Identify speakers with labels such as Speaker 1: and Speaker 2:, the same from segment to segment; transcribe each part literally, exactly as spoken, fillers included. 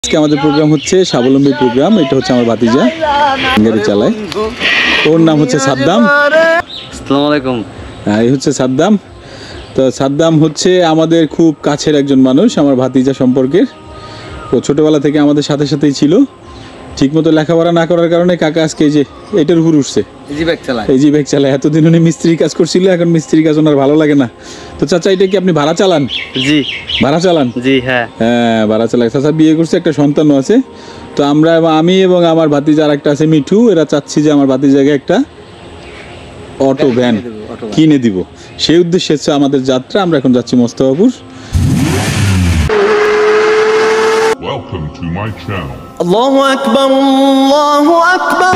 Speaker 1: আজকে আমাদের প্রোগ্রাম হচ্ছে স্বাবলম্বী প্রোগ্রাম। এটা হচ্ছে আমার ভাতিজা গাড়ি চালায়, ওর নাম হচ্ছে সাদ্দাম।
Speaker 2: আসসালামু আলাইকুম।
Speaker 1: হ্যাঁ, এই হচ্ছে সাদ্দাম। তো সাদ্দাম হচ্ছে আমাদের খুব কাছের একজন মানুষ, আমার ভাতিজা সম্পর্কের। তো ছোটোবেলা থেকে আমাদের সাথে সাথেই ছিল। ঠিকমতো লেখাপড়া না করার কারণে কাকা আজকে এই যে এটার উপর উঠছে,
Speaker 2: ইজি ব্যাগ চালায়।
Speaker 1: এই জি ব্যাগ চালায়। এতদিন উনি মিস্ত্রি কাজ করছিল, এখন মিস্ত্রি কাজ ওনার ভালো লাগে না। তো চাচা, এটা কি আপনি ভাড়া চালান?
Speaker 2: জি
Speaker 1: ভাড়া চালান?
Speaker 2: জি হ্যাঁ
Speaker 1: হ্যাঁ, ভাড়া চালায়। চাচা বিয়ে করছে, একটা সন্তানও আছে। তো আমরা, আমি এবং আমার ভাতিজা আর একটা আছে মিঠু, এরা চাচ্ছি যে আমার ভাতিজাকে একটা অটো ভ্যান কিনে দিব। সেই উদ্দেশ্যে হচ্ছে আমাদের যাত্রা। আমরা এখন যাচ্ছি Mustafapur.
Speaker 3: Welcome to my channel.
Speaker 4: Allahu Akbar, Allahu Akbar.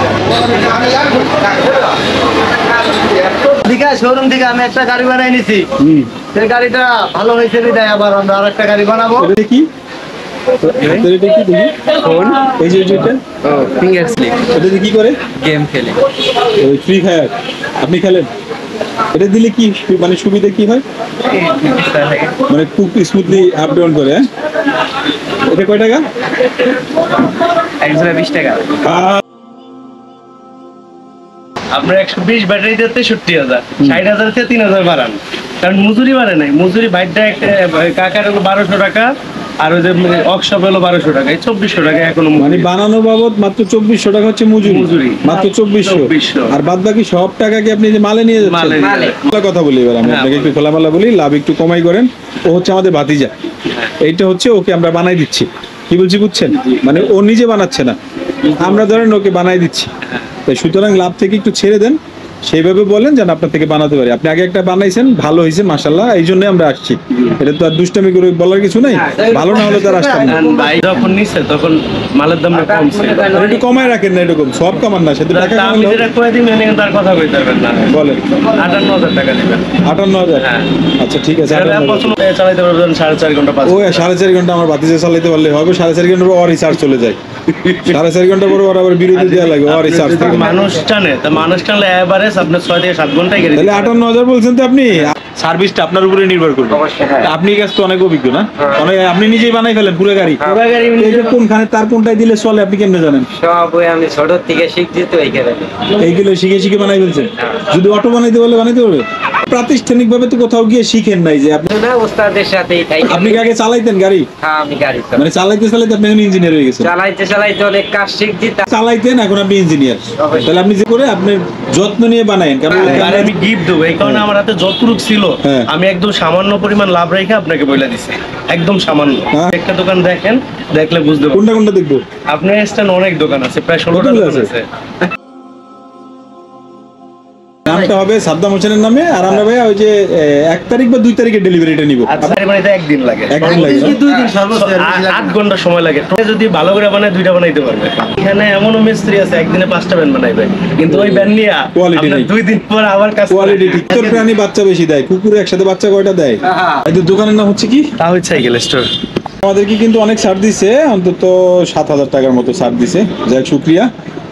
Speaker 2: দিকা শোরুম থেকে আমি একটা গাড়ি বানাই নিছি। সেই গাড়িটা ভালো হয়েছে বিদায় আবার আমরা আরেকটা গাড়ি বানাবো।
Speaker 1: এটা কি? এটা কি দেখি? ফোন। এই যে যেটা
Speaker 2: ও ফিঙ্গার স্লিপ।
Speaker 1: এটা দিয়ে কি করে?
Speaker 2: গেম খেলে।
Speaker 1: ওই ফ্রি ফায়ার আপনি খেলেন? এটা দিলে কি মানে সুবিধা কি হয়? মানে খুব স্মুথলি আপ ডাউন করে। হ্যাঁ, এটা কয় টাকা?
Speaker 2: একশো বিশ টাকা। আপনার একশো বিশ ব্যাটারি দিতে তেষট্টি হাজার, ষাট হাজার থেকে তিন হাজার বাড়ান। কারণ মজুরি বাড়ে নাই, মজুরি বাইকটা একটা কাকার হলো বারোশো টাকা, আর ওই যে ওয়ার্কশপ হলো বারোশো টাকা, এই চব্বিশশো টাকা এখনো।
Speaker 1: মানে বানানো বাবদ মাত্র চব্বিশশো টাকা হচ্ছে মজুরি।
Speaker 2: মজুরি
Speaker 1: মাত্র চব্বিশশো। আর বাদ বাকি সব টাকা কি আপনি যে মালে নিয়ে যাচ্ছেন? খোলা কথা বলি এবার আমি আপনাকে, একটু খোলামেলা বলি, লাভ একটু কমাই করেন। ও হচ্ছে আমাদের ভাতিজা, এইটা হচ্ছে ওকে আমরা বানাই দিচ্ছি। কি বলছি বুঝছেন? মানে ও নিজে বানাচ্ছে না, আমরা ধরেন ওকে বানাই দিচ্ছি। তাই সুতরাং লাভ থেকে একটু ছেড়ে দেন, সেইভাবে বলেন যেন আপনার থেকে বানাতে পারি। আপনি আগে একটা বানাইছেন, ভালো হয়েছে মাশাআল্লাহ, এই জন্য আমরা আসছি। এটা তো আর দুষ্টামি করে বলার কিছু নাই, ভালো না হলে তার আসতাম না।
Speaker 2: ভাই যখন নিছে তখন মালের দাম কমছে,
Speaker 1: একটু কমায় রাখেন না, এরকম সব কমান না, সেটা টাকা
Speaker 2: আমি যেটা কয়ে দিই মেনে তার কথা কইতে পারবেন না।
Speaker 1: বলেন
Speaker 2: আটান্ন হাজার টাকা দিবেন।
Speaker 1: আটান্ন হাজার?
Speaker 2: হ্যাঁ
Speaker 1: আচ্ছা ঠিক আছে।
Speaker 2: চালাইতে পারবেন সাড়ে চার ঘন্টা পাঁচ।
Speaker 1: ও সাড়ে চার ঘন্টা আমার বাতিজা চালাইতে পারলে হবে। সাড়ে চার ঘন্টা পর রিচার্জ চলে যায়, সাড়ে চার ঘন্টা পরে ওর আবার বিরতি দেওয়া লাগে, ও রিচার্জ থাকে।
Speaker 2: মানুষ টানে তা মানুষ টানলে এভারেজ আপনার ছয় থেকে সাত ঘন্টায় গেলে
Speaker 1: তাহলে আটান্ন হাজার বলছেন তো আপনি। সার্ভিসটা আপনার উপরে নির্ভর করবে। আপনি কাছে তো অনেক অভিজ্ঞ না, অনেক আপনি নিজেই বানাই ফেলেন পুরো গাড়ি।
Speaker 2: পুরো গাড়ি
Speaker 1: কোনখানে তার কোনটাই দিলে চলে আপনি কেমনে জানেন?
Speaker 2: সব ওই আমি ছোট থেকে শিখছি তো এইখানে,
Speaker 1: এইগুলো শিখে শিখে বানাই ফেলছেন। যদি অটো বানাইতে বলে বানাইতে পারবে। প্রাতিষ্ঠানিক ভাবে তো কোথাও গিয়ে শিখেন নাই যে আপনি
Speaker 2: না ওস্তাদের সাথেই তাই।
Speaker 1: আপনি কি আগে চালাইতেন গাড়ি?
Speaker 2: হ্যাঁ আমি গাড়ি
Speaker 1: মানে চালাইতে চালাইতে আপনি ইঞ্জিনিয়ার হয়ে গেছেন?
Speaker 2: চালাইতে চালাইতে অনেক কাজ শিখছি।
Speaker 1: চালাইতেন, এখন আপনি ইঞ্জিনিয়ার। তাহলে আপনি যে করে আপনি যত্ন নিয়ে বানায়েন, কারণ
Speaker 2: আমি গিফট দেবো এই কারণে আমার হাতে যতটুক ছিল আমি একদম সামান্য পরিমাণ লাভ রেখে আপনাকে বলে দিছি, একদম সামান্য। একটা দোকান দেখেন, দেখলে বুঝতে পারবেন।
Speaker 1: কোনটা কোনটা দেখবো?
Speaker 2: আপনার স্ট্যান্ড অনেক দোকান আছে, প্রায় ষোলোটা দোকান আছে।
Speaker 1: নামটা হবে সাদ্দাম হোসেনের নামে। আর আমরা ভাইয়া ওই যে এক তারিখ বা দুই তারিখে ডেলিভারিটা নিব।
Speaker 2: মানে একদিন লাগে,
Speaker 1: একদিন লাগে,
Speaker 2: দুই দিন সর্বোচ্চ আট ঘন্টা সময় লাগে। যদি ভালো করে বানায় দুইটা বানাইতে পারবে। এখানে এমনও মিস্ত্রি আছে একদিনে পাঁচটা ব্যান্ড বানাইবে, কিন্তু ওই ব্যান্ড নিয়ে
Speaker 1: কোয়ালিটি নেই,
Speaker 2: দুই দিন পর আবার কাজ।
Speaker 1: কোয়ালিটি ঠিক। তোর প্রাণী বাচ্চা বেশি দেয়, কুকুরে একসাথে বাচ্চা কয়টা দেয়? এই তো দোকানের নাম হচ্ছে কি?
Speaker 2: তাও সাইকেল স্টোর।
Speaker 1: আমাদেরকে কিন্তু অনেক ছাড় দিছে, অন্তত সাত হাজার টাকার মতো ছাড় দিছে, যাই শুক্রিয়া।